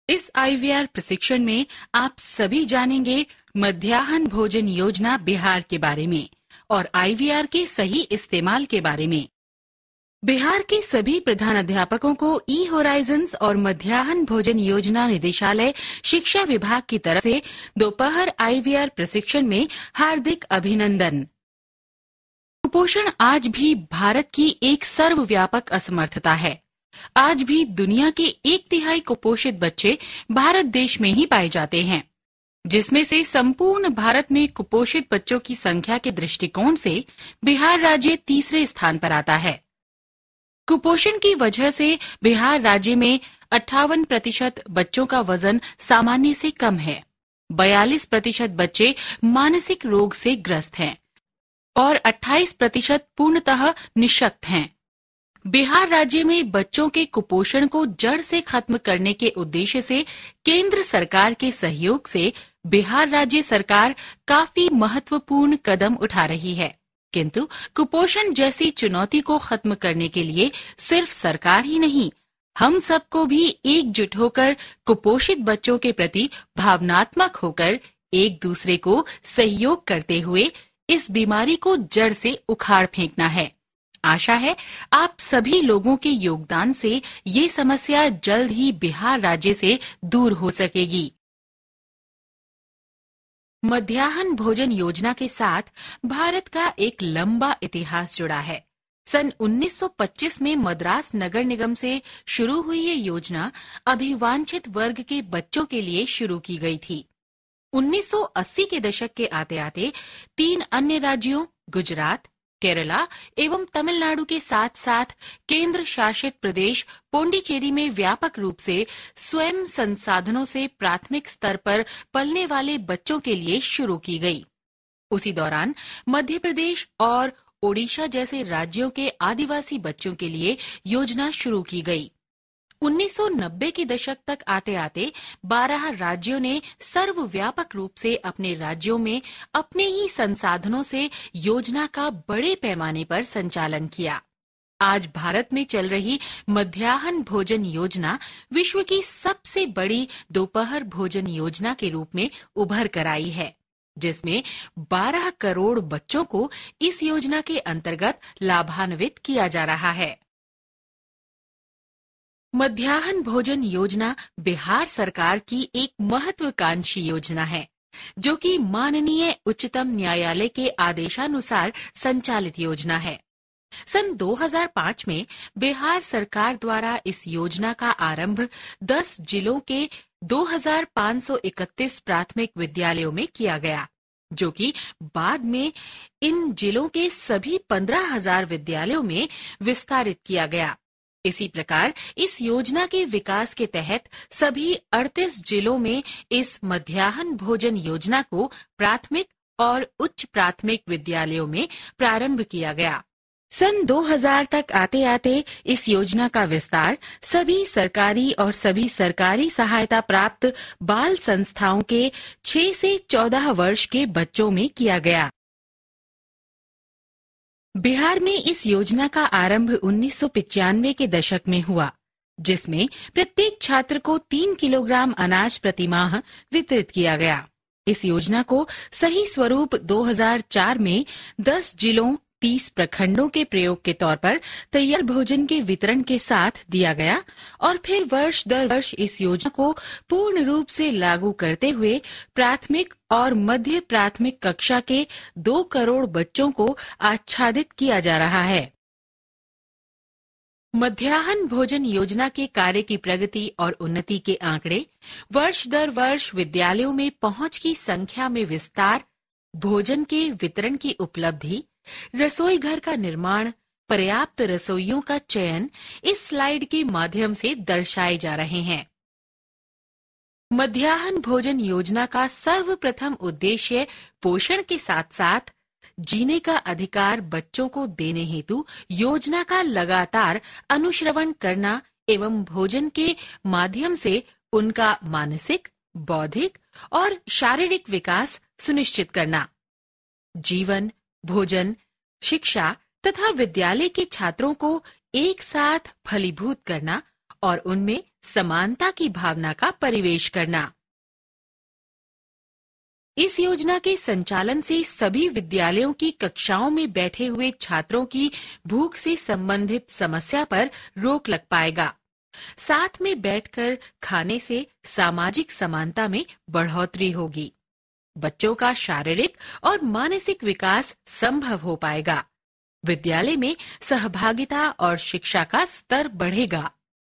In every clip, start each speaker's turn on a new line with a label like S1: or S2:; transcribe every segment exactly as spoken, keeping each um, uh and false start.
S1: इस आईवीआर प्रशिक्षण में आप सभी जानेंगे मध्याह्न भोजन योजना बिहार के बारे में और आईवीआर के सही इस्तेमाल के बारे में। बिहार के सभी प्रधानाध्यापकों को ई होराइजन्स और मध्याह्न भोजन योजना निदेशालय शिक्षा विभाग की तरफ से दोपहर आईवीआर प्रशिक्षण में हार्दिक अभिनंदन। कुपोषण आज भी भारत की एक सर्वव्यापक असमर्थता है। आज भी दुनिया के एक तिहाई कुपोषित बच्चे भारत देश में ही पाए जाते हैं, जिसमें से संपूर्ण भारत में कुपोषित बच्चों की संख्या के दृष्टिकोण से बिहार राज्य तीसरे स्थान पर आता है। कुपोषण की वजह से बिहार राज्य में अट्ठावन प्रतिशत बच्चों का वजन सामान्य से कम है, बयालीस प्रतिशत बच्चे मानसिक रोग से ग्रस्त हैं और अट्ठाईस प्रतिशत पूर्णतः निःशक्त हैं। बिहार राज्य में बच्चों के कुपोषण को जड़ से खत्म करने के उद्देश्य से केंद्र सरकार के सहयोग से बिहार राज्य सरकार काफी महत्वपूर्ण कदम उठा रही है, किंतु कुपोषण जैसी चुनौती को खत्म करने के लिए सिर्फ सरकार ही नहीं, हम सबको भी एकजुट होकर कुपोषित बच्चों के प्रति भावनात्मक होकर एक दूसरे को सहयोग करते हुए इस बीमारी को जड़ से उखाड़ फेंकना है। आशा है आप सभी लोगों के योगदान से ये समस्या जल्द ही बिहार राज्य से दूर हो सकेगी। मध्याह्न भोजन योजना के साथ भारत का एक लंबा इतिहास जुड़ा है। सन उन्नीस सौ पच्चीस में मद्रास नगर निगम से शुरू हुई ये योजना अभिवांछित वर्ग के बच्चों के लिए शुरू की गई थी। उन्नीस सौ अस्सी के दशक के आते आते तीन अन्य राज्यों गुजरात, केरला एवं तमिलनाडु के साथ साथ केंद्र शासित प्रदेश पोंडिचेरी में व्यापक रूप से स्वयं संसाधनों से प्राथमिक स्तर पर पलने वाले बच्चों के लिए शुरू की गई। उसी दौरान मध्य प्रदेश और ओडिशा जैसे राज्यों के आदिवासी बच्चों के लिए योजना शुरू की गई। उन्नीस सौ नब्बे के दशक तक आते आते बारह राज्यों ने सर्वव्यापक रूप से अपने राज्यों में अपने ही संसाधनों से योजना का बड़े पैमाने पर संचालन किया। आज भारत में चल रही मध्याह्न भोजन योजना विश्व की सबसे बड़ी दोपहर भोजन योजना के रूप में उभर कर आई है, जिसमें बारह करोड़ बच्चों को इस योजना के अंतर्गत लाभान्वित किया जा रहा है। मध्याह्न भोजन योजना बिहार सरकार की एक महत्वाकांक्षी योजना है, जो कि माननीय उच्चतम न्यायालय के आदेशानुसार संचालित योजना है। सन दो हज़ार पाँच में बिहार सरकार द्वारा इस योजना का आरंभ दस जिलों के दो हज़ार पाँच सौ इकतीस प्राथमिक विद्यालयों में किया गया, जो कि बाद में इन जिलों के सभी पंद्रह हज़ार विद्यालयों में विस्तारित किया गया। इसी प्रकार इस योजना के विकास के तहत सभी अड़तीस जिलों में इस मध्याह्न भोजन योजना को प्राथमिक और उच्च प्राथमिक विद्यालयों में प्रारंभ किया गया। सन दो हज़ार तक आते आते इस योजना का विस्तार सभी सरकारी और सभी सरकारी सहायता प्राप्त बाल संस्थाओं के छह से चौदह वर्ष के बच्चों में किया गया। बिहार में इस योजना का आरंभ उन्नीस सौ पचानवे के दशक में हुआ, जिसमें प्रत्येक छात्र को तीन किलोग्राम अनाज प्रतिमाह वितरित किया गया। इस योजना को सही स्वरूप दो हज़ार चार में दस जिलों तीस प्रखंडों के प्रयोग के तौर पर तैयार भोजन के वितरण के साथ दिया गया और फिर वर्ष दर वर्ष इस योजना को पूर्ण रूप से लागू करते हुए प्राथमिक और मध्य प्राथमिक कक्षा के दो करोड़ बच्चों को आच्छादित किया जा रहा है। मध्याह्न भोजन योजना के कार्य की प्रगति और उन्नति के आंकड़े वर्ष दर वर्ष विद्यालयों में पहुंच की संख्या में विस्तार, भोजन के वितरण की उपलब्धि, रसोई घर का निर्माण, पर्याप्त रसोइयों का चयन इस स्लाइड के माध्यम से दर्शाए जा रहे हैं। मध्याह्न भोजन योजना का सर्वप्रथम उद्देश्य पोषण के साथ साथ जीने का अधिकार बच्चों को देने हेतु योजना का लगातार अनुश्रवण करना एवं भोजन के माध्यम से उनका मानसिक, बौद्धिक और शारीरिक विकास सुनिश्चित करना, जीवन, भोजन, शिक्षा तथा विद्यालय के छात्रों को एक साथ फलीभूत करना और उनमें समानता की भावना का परिवेश करना। इस योजना के संचालन से सभी विद्यालयों की कक्षाओं में बैठे हुए छात्रों की भूख से संबंधित समस्या पर रोक लग पाएगा। साथ में बैठकर खाने से सामाजिक समानता में बढ़ोतरी होगी। बच्चों का शारीरिक और मानसिक विकास संभव हो पाएगा। विद्यालय में सहभागिता और शिक्षा का स्तर बढ़ेगा।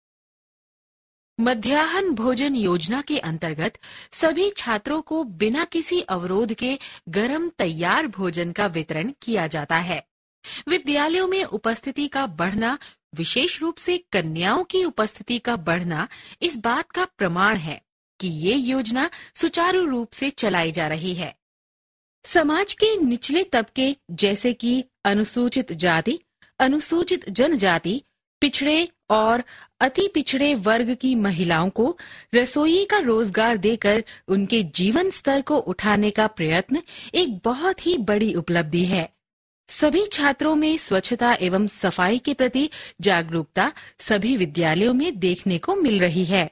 S1: मध्याह्न भोजन योजना के अंतर्गत सभी छात्रों को बिना किसी अवरोध के गर्म तैयार भोजन का वितरण किया जाता है। विद्यालयों में उपस्थिति का बढ़ना, विशेष रूप से कन्याओं की उपस्थिति का बढ़ना, इस बात का प्रमाण है कि ये योजना सुचारू रूप से चलाई जा रही है। समाज के निचले तबके जैसे कि अनुसूचित जाति, अनुसूचित जनजाति, पिछड़े और अति पिछड़े वर्ग की महिलाओं को रसोई का रोजगार देकर उनके जीवन स्तर को उठाने का प्रयत्न एक बहुत ही बड़ी उपलब्धि है। सभी छात्रों में स्वच्छता एवं सफाई के प्रति जागरूकता सभी विद्यालयों में देखने को मिल रही है।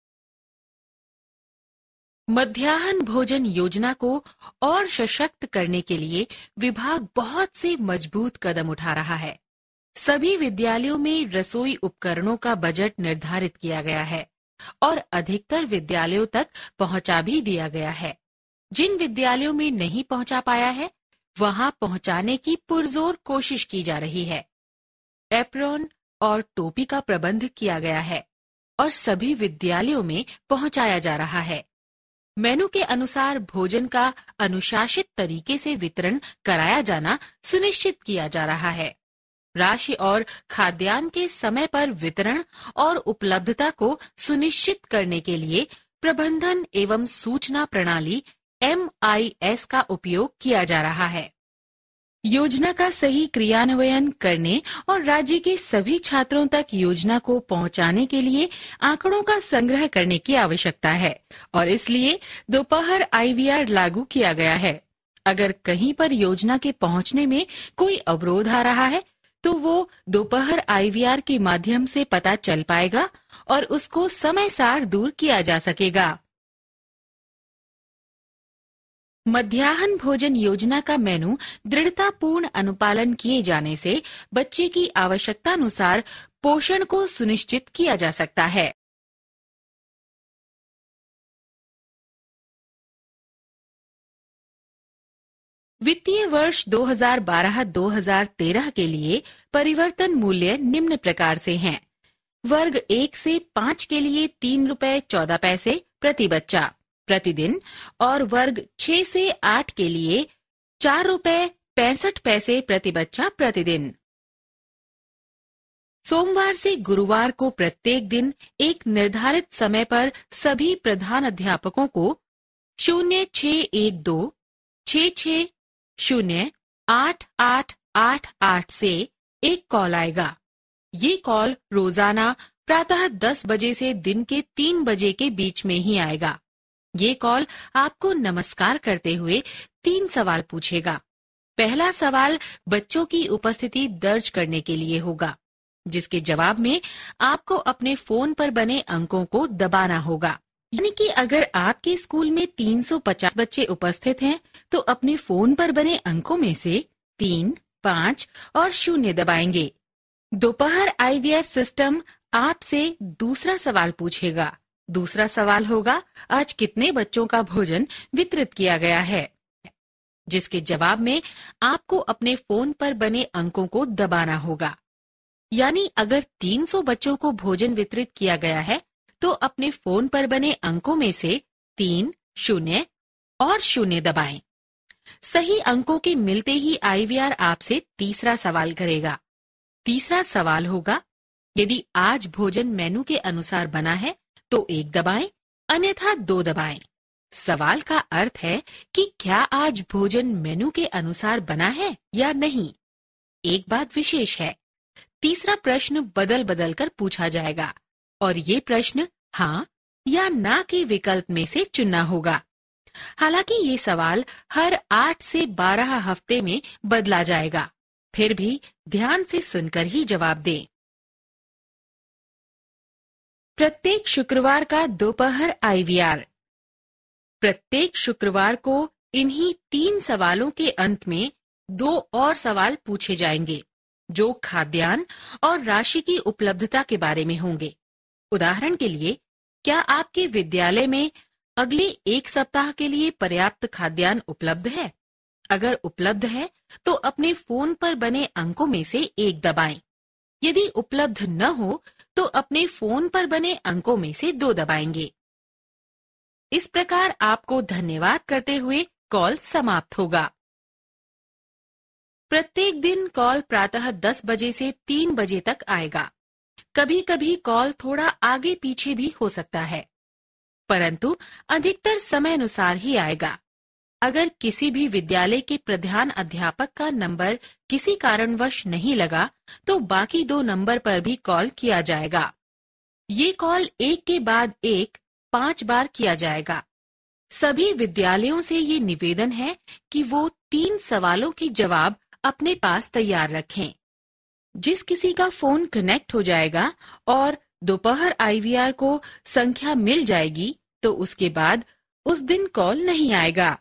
S1: मध्याह्न भोजन योजना को और सशक्त करने के लिए विभाग बहुत से मजबूत कदम उठा रहा है। सभी विद्यालयों में रसोई उपकरणों का बजट निर्धारित किया गया है और अधिकतर विद्यालयों तक पहुंचा भी दिया गया है। जिन विद्यालयों में नहीं पहुंचा पाया है, वहां पहुंचाने की पुरजोर कोशिश की जा रही है। एप्रॉन और टोपी का प्रबंध किया गया है और सभी विद्यालयों में पहुंचाया जा रहा है। मेनू के अनुसार भोजन का अनुशासित तरीके से वितरण कराया जाना सुनिश्चित किया जा रहा है। राशि और खाद्यान्न के समय पर वितरण और उपलब्धता को सुनिश्चित करने के लिए प्रबंधन एवं सूचना प्रणाली एम आई एस का उपयोग किया जा रहा है। योजना का सही क्रियान्वयन करने और राज्य के सभी छात्रों तक योजना को पहुंचाने के लिए आंकड़ों का संग्रह करने की आवश्यकता है और इसलिए दोपहर आई वी आर लागू किया गया है। अगर कहीं पर योजना के पहुंचने में कोई अवरोध आ रहा है तो वो दोपहर आई वी आर के माध्यम से पता चल पाएगा और उसको समय सार दूर किया जा सकेगा। मध्याह्न भोजन योजना का मेनू दृढ़तापूर्ण अनुपालन किए जाने से बच्चे की आवश्यकतानुसार पोषण को सुनिश्चित किया जा सकता है। वित्तीय वर्ष दो हज़ार बारह दो हज़ार तेरह के लिए परिवर्तन मूल्य निम्न प्रकार से हैं। वर्ग एक से पाँच के लिए तीन रुपए चौदह पैसे प्रति बच्चा प्रतिदिन और वर्ग छह से आठ के लिए चार रुपए पैंसठ पैसे प्रति बच्चा प्रतिदिन। सोमवार से गुरुवार को प्रत्येक दिन एक निर्धारित समय पर सभी प्रधान अध्यापकों को शून्य छह एक दो छह छह शून्य आठ आठ आठ आठ से एक कॉल आएगा। ये कॉल रोजाना प्रातः दस बजे से दिन के तीन बजे के बीच में ही आएगा। ये कॉल आपको नमस्कार करते हुए तीन सवाल पूछेगा। पहला सवाल बच्चों की उपस्थिति दर्ज करने के लिए होगा, जिसके जवाब में आपको अपने फोन पर बने अंकों को दबाना होगा। यानी कि अगर आपके स्कूल में तीन सौ पचास बच्चे उपस्थित हैं, तो अपने फोन पर बने अंकों में से तीन, पाँच और शून्य दबाएंगे। दोपहर आई वी आर सिस्टम आपसे दूसरा सवाल पूछेगा। दूसरा सवाल होगा, आज कितने बच्चों का भोजन वितरित किया गया है, जिसके जवाब में आपको अपने फोन पर बने अंकों को दबाना होगा। यानी अगर तीन सौ बच्चों को भोजन वितरित किया गया है, तो अपने फोन पर बने अंकों में से तीन, शून्य और शून्य दबाएं। सही अंकों के मिलते ही आई वी आर आपसे तीसरा सवाल करेगा। तीसरा सवाल होगा, यदि आज भोजन मेनू के अनुसार बना है तो एक दबाएं, अन्यथा दो दबाएं। सवाल का अर्थ है कि क्या आज भोजन मेनू के अनुसार बना है या नहीं। एक बात विशेष है, तीसरा प्रश्न बदल बदल कर पूछा जाएगा और ये प्रश्न हाँ या ना के विकल्प में से चुनना होगा। हालांकि ये सवाल हर आठ से बारह हफ्ते में बदला जाएगा। फिर भी ध्यान से सुनकर ही जवाब दें। प्रत्येक शुक्रवार का दोपहर आईवीआर। प्रत्येक शुक्रवार को इन्हीं तीन सवालों के अंत में दो और सवाल पूछे जाएंगे जो खाद्यान्न और राशि की उपलब्धता के बारे में होंगे। उदाहरण के लिए, क्या आपके विद्यालय में अगले एक सप्ताह के लिए पर्याप्त खाद्यान्न उपलब्ध है? अगर उपलब्ध है तो अपने फोन पर बने अंकों में से एक दबाएं। यदि उपलब्ध न हो तो अपने फोन पर बने अंकों में से दो दबाएंगे। इस प्रकार आपको धन्यवाद करते हुए कॉल समाप्त होगा। प्रत्येक दिन कॉल प्रातः दस बजे से तीन बजे तक आएगा। कभी कभी कॉल थोड़ा आगे पीछे भी हो सकता है, परंतु अधिकतर समय अनुसार ही आएगा। अगर किसी भी विद्यालय के प्रधान अध्यापक का नंबर किसी कारणवश नहीं लगा तो बाकी दो नंबर पर भी कॉल किया जाएगा। ये कॉल एक के बाद एक पांच बार किया जाएगा। सभी विद्यालयों से ये निवेदन है कि वो तीन सवालों के जवाब अपने पास तैयार रखें। जिस किसी का फोन कनेक्ट हो जाएगा और दोपहर आईवीआर को संख्या मिल जाएगी तो उसके बाद उस दिन कॉल नहीं आएगा।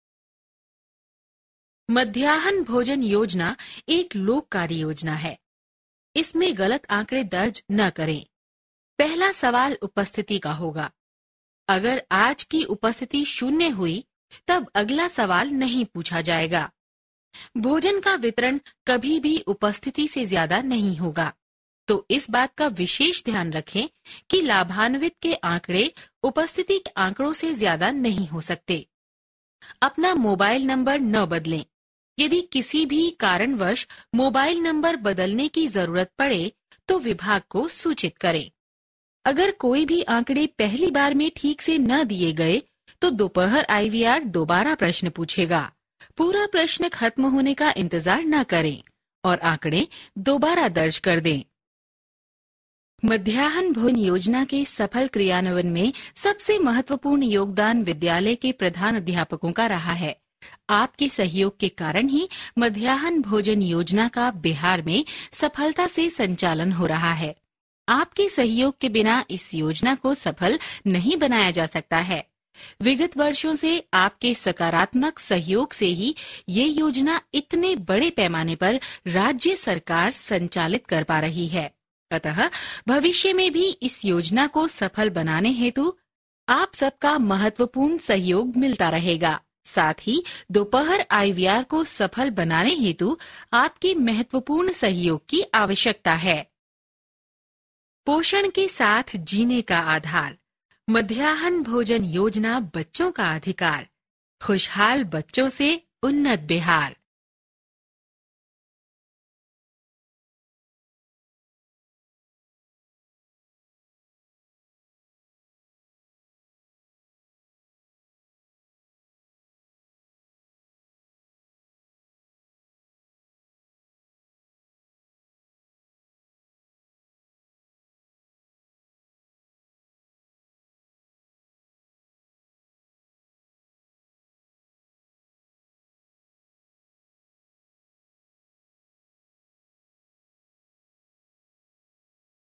S1: मध्याह्न भोजन योजना एक लोककारी योजना है। इसमें गलत आंकड़े दर्ज न करें। पहला सवाल उपस्थिति का होगा। अगर आज की उपस्थिति शून्य हुई तब अगला सवाल नहीं पूछा जाएगा। भोजन का वितरण कभी भी उपस्थिति से ज्यादा नहीं होगा, तो इस बात का विशेष ध्यान रखें कि लाभान्वित के आंकड़े उपस्थिति के आंकड़ों से ज्यादा नहीं हो सकते। अपना मोबाइल नंबर न बदलें। यदि किसी भी कारणवश मोबाइल नंबर बदलने की जरूरत पड़े तो विभाग को सूचित करें। अगर कोई भी आंकड़े पहली बार में ठीक से न दिए गए तो दोपहर आईवीआर दोबारा प्रश्न पूछेगा। पूरा प्रश्न खत्म होने का इंतजार न करें और आंकड़े दोबारा दर्ज कर दें। मध्याह्न भोजन योजना के सफल क्रियान्वयन में सबसे महत्वपूर्ण योगदान विद्यालय के प्रधान अध्यापकों का रहा है। आपके सहयोग के कारण ही मध्याह्न भोजन योजना का बिहार में सफलता से संचालन हो रहा है। आपके सहयोग के बिना इस योजना को सफल नहीं बनाया जा सकता है। विगत वर्षों से आपके सकारात्मक सहयोग से ही ये योजना इतने बड़े पैमाने पर राज्य सरकार संचालित कर पा रही है। अतः भविष्य में भी इस योजना को सफल बनाने हेतु आप सबका महत्वपूर्ण सहयोग मिलता रहेगा। साथ ही दोपहर आईवीआर को सफल बनाने हेतु आपके महत्वपूर्ण सहयोग की आवश्यकता है। पोषण के साथ जीने का आधार। मध्याह्न भोजन योजना बच्चों का अधिकार। खुशहाल बच्चों से उन्नत बिहार।